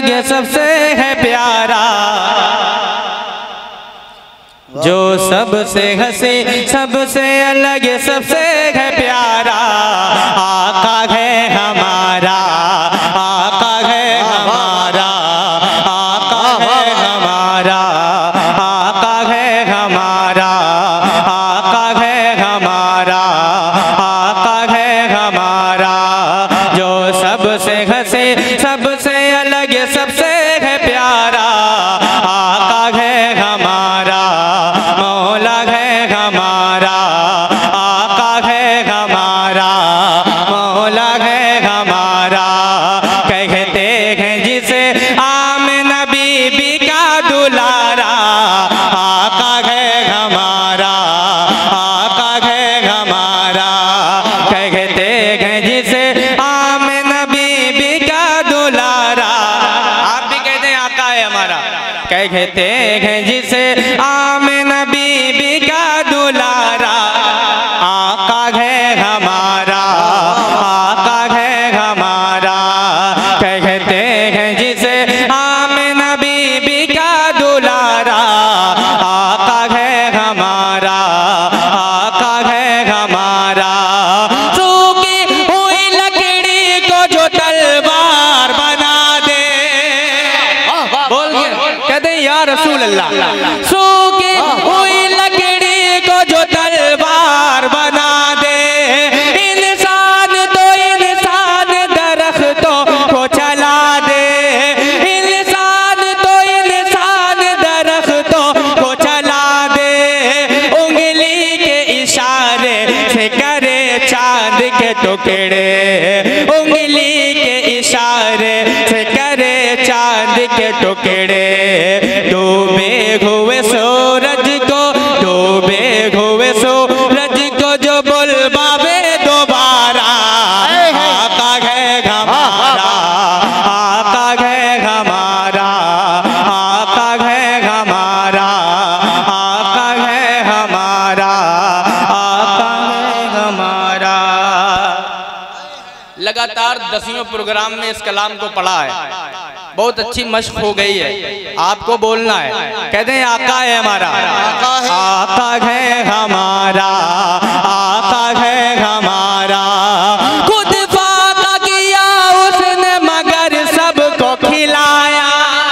अलग सबसे है प्यारा, जो सबसे हंसी सबसे अलग सबसे है प्यारा। आका है हमारा, आका है हमारा, आका है हमारा, आका है हमारा, आका है हमारा, आका है हमारा, जो सबसे हंसी सबसे अलग सबसे है प्यारा। आका है हमारा, मौला है हमारा, आका है हमारा, मौला है हमारा। कहते हैं जिसे आमिना बीबी का दुलारा। आका है हमारा, आका है हमारा, कहते हैं जिसे आमिना बीबी का दुलारा। आप भी कहते हैं आका है हमारा, कहते हैं जिसे आमिना बीबी का दुलारा। आका है हमारा, आका है हमारा, कहते हैं जिसे आमिना बीबी का दुलारा। आका है हमारा, आका है हमारा, सूखी हुई लकड़ी को जो तलवार बना दे। बोल कहते हैं या रसूल अल्लाह, सूखी हुई लकड़ी को जो तलवार बना दे। इंसान तो इंसान दरख्तों को चला दे, इंसान तो इंसान दरख्तों को चला दे। उंगली के इशारे से करे चांद के टुकड़े, उंगली के इशारे से करे चांद के टुकड़े। डूबे हुए सूरज को, डूबे हुए सूरज को जो बुलवावे दोबारा। आका है हमारा, आका है हमारा, आका है हमारा, आका है हमारा, आका है हमारा। लगातार 10वें प्रोग्राम में इस कलाम को पढ़ा है, बहुत अच्छी मशक हो गई है। आपको बोलना है, कहते हैं आका है हमारा, आका है हमारा, आका है हमारा। खुद फाका किया उसने मगर सबको खिलाया,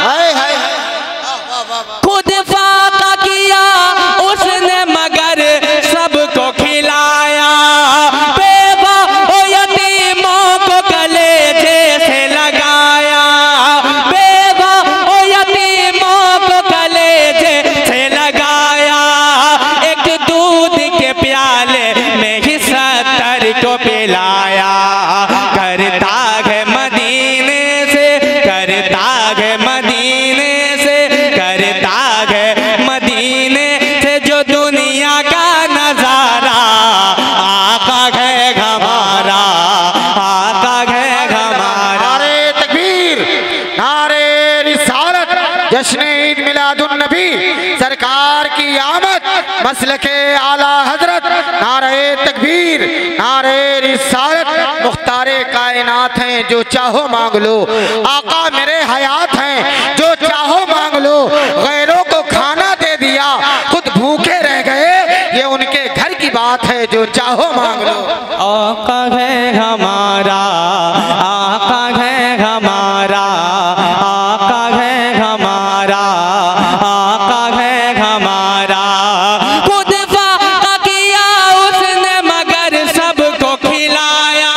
खुद फाका किया उसने मगर सबको खिलाया। बेवा ओ यतीमों को कलेजे से लगाया, बेवा ओ यतीमों को कलेजे से लगाया। एक दूध के प्याले में ही 70 को पिलाया। करता है मदीने से, करता है मदीने से, करता है मदीने से जो दुनिया का नजारा। आका है हमारा, आका है हमारा। नारे तकबीर, नारे रिसालत, जश्न ईद मिलादुन नबी, सरकार की आमद, मसलके आला हजरत। नारे तकबीर, नारे रिसालत, मुख्तारे कायनात हैं जो चाहो मांग लो। आका मेरे हयात हैं जो चाहो मांग लो। गैरों को खाना दे दिया, खुद भूखे रह गए, ये उनके घर की बात है जो चाहो मांग लो। आका है हमारा, आका है हमारा, आका है हमारा, आका है हमारा। खुद फाका किया उसने मगर सबको खिलाया।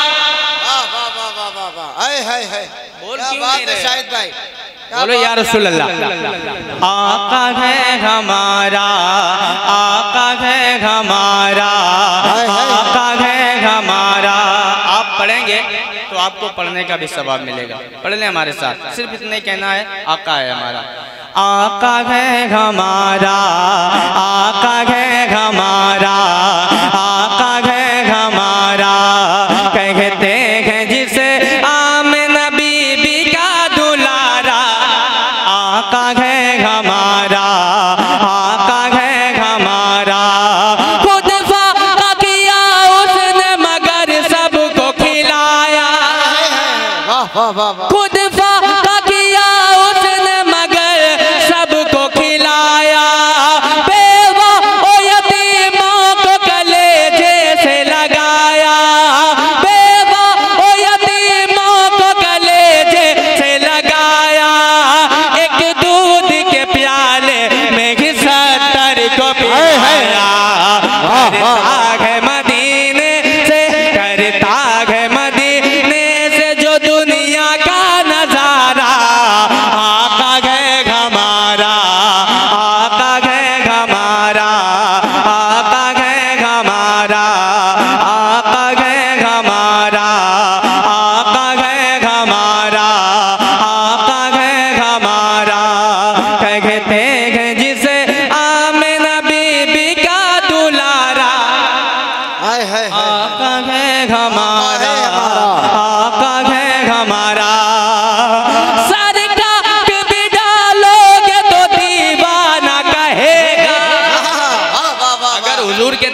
बोल क्यों नहीं रहे? शाहिद भाई बोलो या रसूल अल्लाह। आका है हमारा, आका है हमारा, आका है हमारा। आप पढ़ेंगे तो आपको पढ़ने का भी सवाब मिलेगा। पढ़ लें हमारे साथ, सिर्फ इतना ही कहना है, आका है हमारा, आका है हमारा, आका है हमारा, आका है हमारा। कहते हैं जिसे आमिना बीबी का दुलारा। आका है हमारा, आका है हमारा। खुद फाका किया उसने मगर सबको खिलाया। खुद फाका किया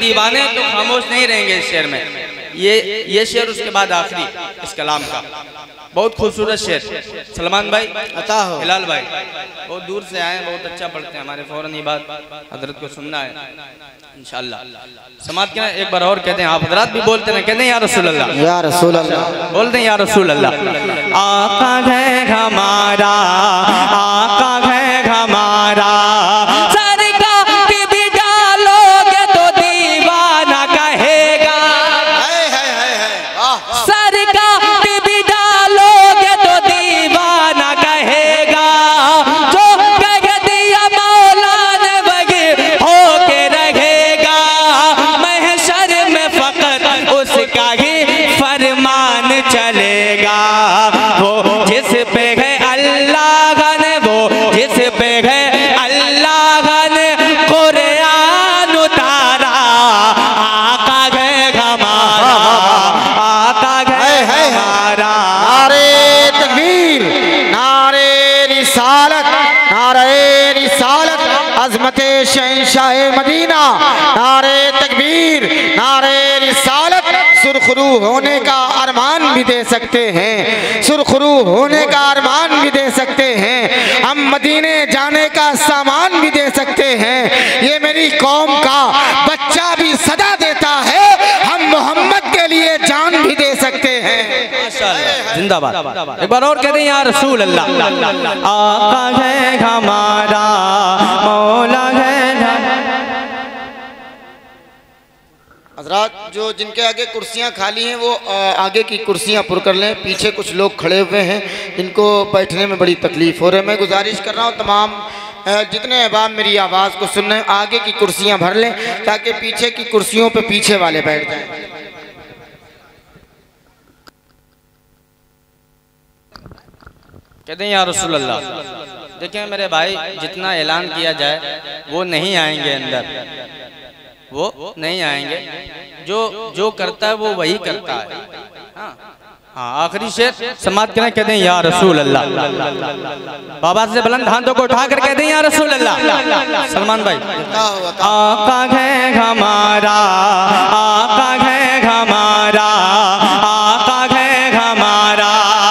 दीवाने तो खामोश नहीं रहेंगे इस शेर में। ये शेर उसके बाद आखिरी इस कलाम का बहुत खूबसूरत शेर। सलमान भाई अता हो, हिलाल भाई बहुत दूर से आए, बहुत अच्छा पढ़ते हैं, हमारे फौरन ये बात हजरत को सुनना है इंशाअल्लाह। समात के एक बार और कहते हैं, आप हजरात भी बोलते हैं, कहते हैं या रसूल अल्लाह, या रसूल अल्लाह, बोलते हैं या रसूल अल्लाह। आका है हमारा, आका है हमारा, चलेगा वो जिस पे है अल्लाह ने, वो जिस पे है अल्लाह ने कुरान उतारा। आका है हमारा, आका है हमारा। नारे तकबीर, नारे रिसालत, नारे रिसालत, अज़मते शहंशाह मदीना, नारे तकबीर, नारे रिसालत। सुरखरू होने का अरमान भी दे सकते हैं, सुरखरू होने का अरमान भी दे सकते हैं, हम मदीने जाने का सामान भी दे सकते हैं। ये मेरी कौम का बच्चा भी सदा देता है, हम मोहम्मद के लिए जान भी दे सकते हैं। जिंदाबाद। एक बार और कहते हैं या रसूल अल्लाह। आका है हमारा, मौला है। हजरात जो जिनके आगे कुर्सियां खाली हैं वो आगे की कुर्सियां पुर कर लें। पीछे कुछ लोग खड़े हुए हैं, इनको बैठने में बड़ी तकलीफ़ हो रही है। मैं गुजारिश कर रहा हूँ तमाम जितने अहबाब मेरी आवाज़ को सुन रहे हैं, आगे की कुर्सियां भर लें ताकि पीछे की कुर्सियों पे पीछे वाले बैठ जाएं। कहते हैं या रसूल अल्लाह। देखिए मेरे भाई, जितना ऐलान किया जाए वो नहीं आएंगे अंदर, वो नहीं आएंगे। जो करता है वो वही करता है। हाँ, आखिरी शेर समाप्त करें, कहते हैं या रसूल अल्लाह। बाबा से बुलंद हाथों को उठाकर कहते हैं या रसूल अल्लाह। सलमान भाई, आका है हमारा, आका है हमारा, आका है हमारा।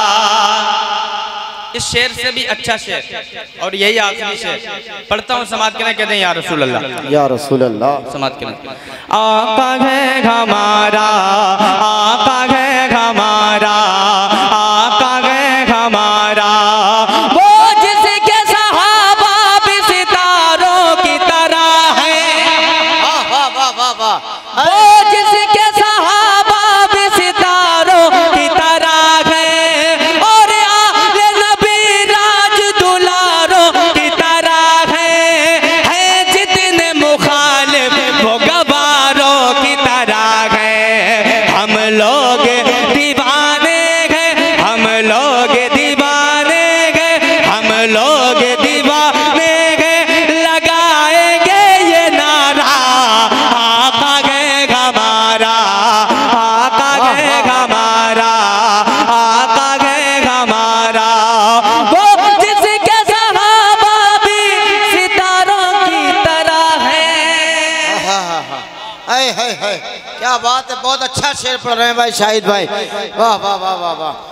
इस शेर से भी अच्छा शेर और यही आखिरी शेर पढ़ता हूँ, समाप्त करें, कहते हैं या रसूल अल्लाह, या रसूल अल्लाह। समाप्त करें। आका है हमारा, आका है हमारा, आका है हमारा, वो जिसके सहाबा भी सितारों की तरह है। वाह वाह वाह वाह। वो जिसके सहाबा भी सितारों की तरह है, और आले नबी राज दुलारों की तरह है जितने मुखालिफ वो गवारों की तरह है। हम लोग दीवाने हैं, हम लोग दीवाने हैं, हम लोग दीवाने हैं, लगाएंगे ये नारा। आका है हमारा, आका है हमारा, आका है हमारा, वो जिसके सहाबा भी सितारों की तरह है। हाय हाय हाय, क्या बात है, बहुत अच्छा शेर पढ़ रहे हैं भाई शाहिद भाई, वाह वाह वाह वाह वाह।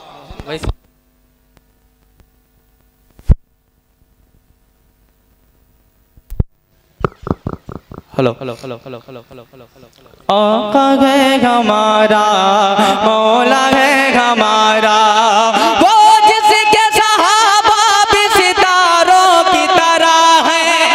Hello hello hello hello hello hello hello hello. आका है हमारा, मौला है हमारा, वो जिसके सहाबा भी सितारों की तरह है,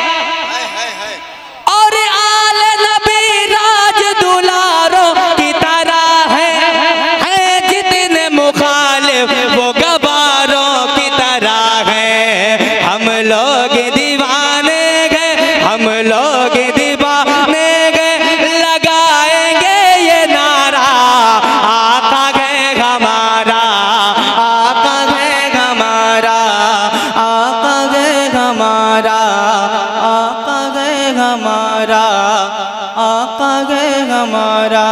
और आले नबी राज दुलारों की तरह है जितने मुखालिफ वो गवारों की तरह है। हम लोग दीवाने गए, हम लोग दीवाने गए, लगाएंगे ये नारा। आका है हमारा, आका है हमारा, आका है हमारा, आका है हमारा, आका है हमारा।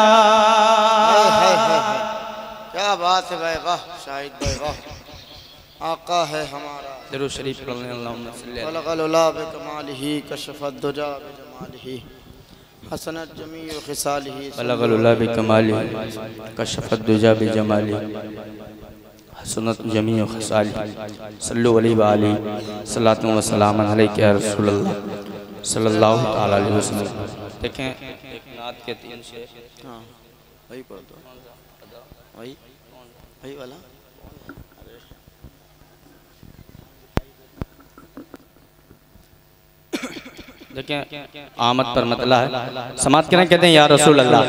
क्या बात है भाई, वाह शाहिद भाई वाह। आका है हमारा, दरूद शरीफ पढ़ने। अल्लाहुम्मा सल्ली अलैहि। बलगल उला बिकमालिही, कशफत दुजा बिजमालिही। हसनत जमी खिसालिही बलगल उला बिकमाली कशफत दुजा बिजमाली हसनत जमी खिसाली सल्लु अलैहि व आलिहि सल्लल्लाहु व सलाम अलैका या रसूलल्लाह सल्लल्लाहु तआला अलैहि वसल्लम। देखें एक नात के 3 शेर। हाँ वही पढ़ दो, वही वही वाला। देखें आमद पर मतला है, समात करना कहते हैं या रसूल अल्लाह।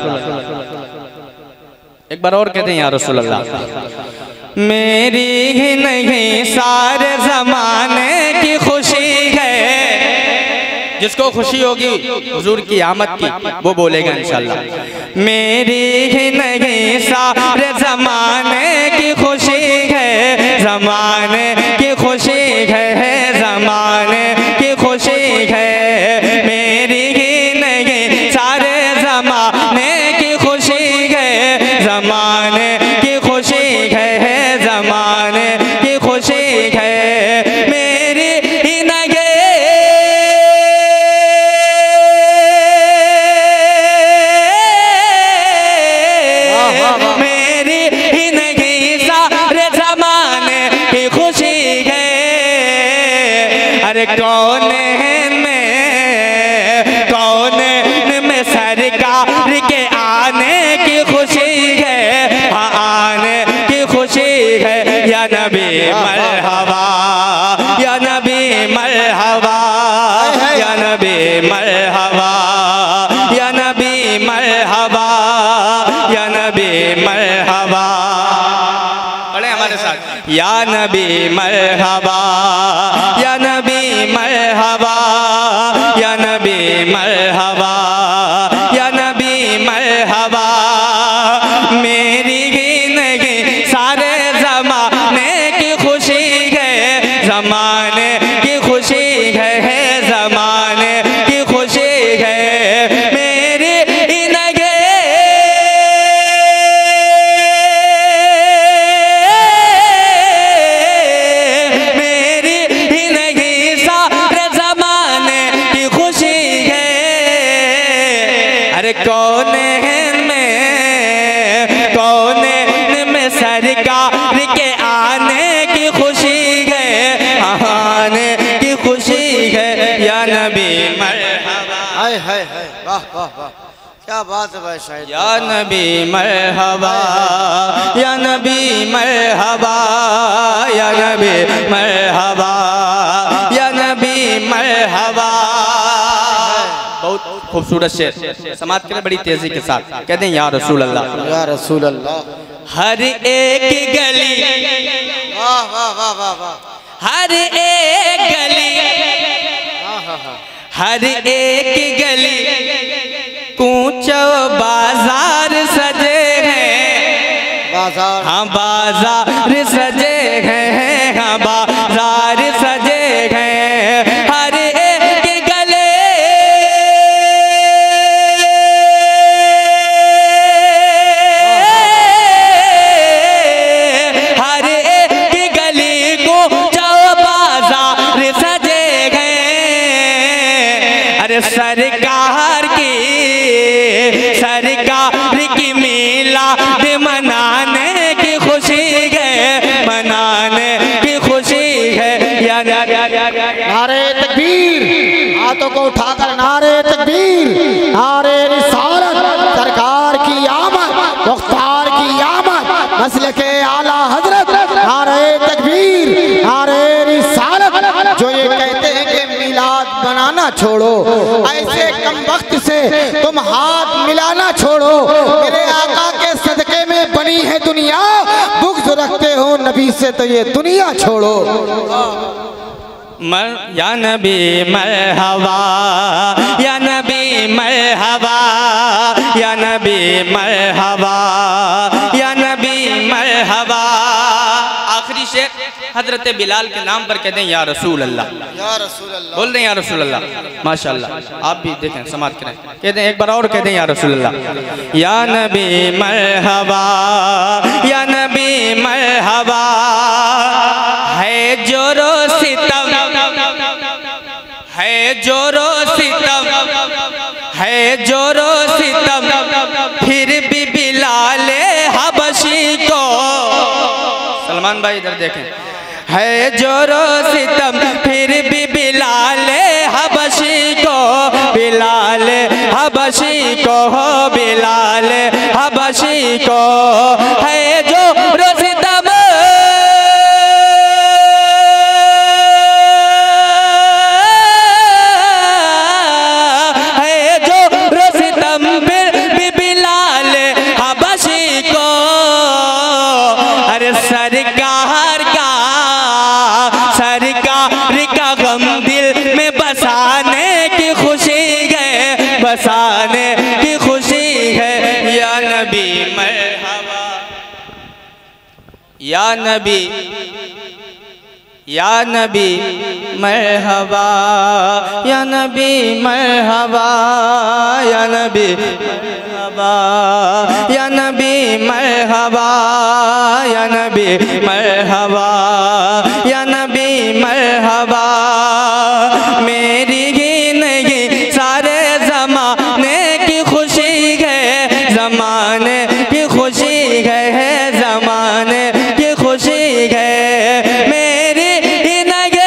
एक बार और कहते हैं या रसूल अल्लाह। मेरी ही नहीं सारे जमाने की खुशी है, जिसको खुशी होगी हुजूर की आमद की वो बोलेगा इंशाअल्लाह। मेरी ही नहीं सारे जमाने की खुशी है, जमाने की खुशी है, जमाने की खुशी है। मेरी ही नहीं सारे जमाने की खुशी है, जमाने की खुशी है, जमाने की खुशी है। मेरी ही नहीं मेरी ही नहीं सारे जमाने की खुशी है। अरे कौन में सरकार के आने की खुशी है, आने की खुशी है। या नबी मरहबा, या नबी मरहबा, या नबी मरहबा, या नबी मरहबा, या नबी मरहबा। पढ़े हमारे साथ। या नबी मरहबा, या नबी मरहबा, या नबी मरहबा, या नबी मरहबा। मेरी ही नहीं सारे जमाने की खुशी है, जमाने की खुशी है, जमाने की खुशी है। मेरी ही नहीं मेरी ही नहीं सारे जमाने की खुशी है। अरे कौन में सरकार के आने की खुशी है, आने की खुशी है। या नबी मरहबा, हाय हाय हाय, वाह वाह वाह, क्या बात है भाई शायद। या नबी मरहबा, या नबी मरहबा, या नबी मरहबा, या नबी मरहबा। बहुत खूबसूरत शेर, समात करें बड़ी तेजी के साथ। कहते हैं या रसूल अल्लाह, या रसूल अल्लाह। हर एक गली, वाह वाह वाह वाह वाह, हर एक गली, हर एक गली कूचो बाजार सजे हैं, बाजार, हाँ बाजार सजे हैं, हाँ बाजार सजे हैं। हर एक गले हर एक गली को जाओ बाजार सजे हैं। अरे सरकार की मिलाद मनाने की खुशी है, मनाने की खुशी है। नारे तकबीर, हाथों को उठाकर नारे तकबीर, नारे रिसालत, सरकार की आमद, मुख्तार की आमद, मसलके आला हजरत। नारे तकबीर, नारे रिसालत। जो ये कहते हैं कि मिलाद बनाना छोड़ो, ऐसे कम वक्त से तुम हाथ मिलाना छोड़ो। मेरे आका के सदके में बनी है दुनिया, बुग़्ज़ रखते हो नबी से तो ये दुनिया छोड़ो। या नबी मरहबा, या नबी मरहबा, या नबी मरहबा, या नबी मरहबा। आखिरी शेर हजरत बिलाल के नाम पर कहते हैं या रसूल अल्लाह, या रसूल अल्लाह। बोल दें या रसूल अल्लाह, माशाअल्लाह। आप भी देखें, समात करें, कहते हैं एक बार और कहते हैं या रसूल अल्लाह। या नबी मरहबा, या नबी मरहबा। है जोरो सितम, है जोरो सितम, है जोरो सितम फिर भी बिलाले हबशी को, सलमान भाई इधर देखें, है जोरो सितम फिर भी बिलाले हबशी को, बिलाले हबशी को, हो बिलाले हबशी को, है जोरो सितम है जोरो सितम फिर भी बिलाले हबशी को। अरे सरकार का गम दिल में बसाने की खुशी है, बसाने की खुशी है। या नबी मरहबा, या नबी, या नबी मरहबा, या नबी मरहबा, या नबी मरहबा, या नबी मरहबा, या नबी मरहबा, या नबी मरहबा। मेरी ही नहीं सारे ज़माने की खुशी है, ज़माने की खुशी है, ज़माने की खुशी है। मेरी ही नहीं,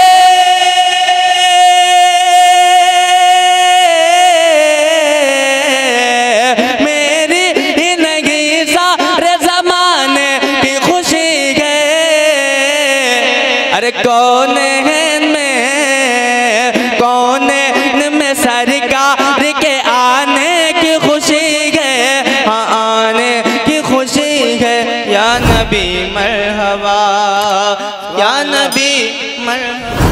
मेरी ही नहीं सारे ज़माने की खुशी है। अरे कौन है सरकार के आने की खुशी है, हाँ आने की खुशी है। या नबी मरहबा, या नबी मरहबा।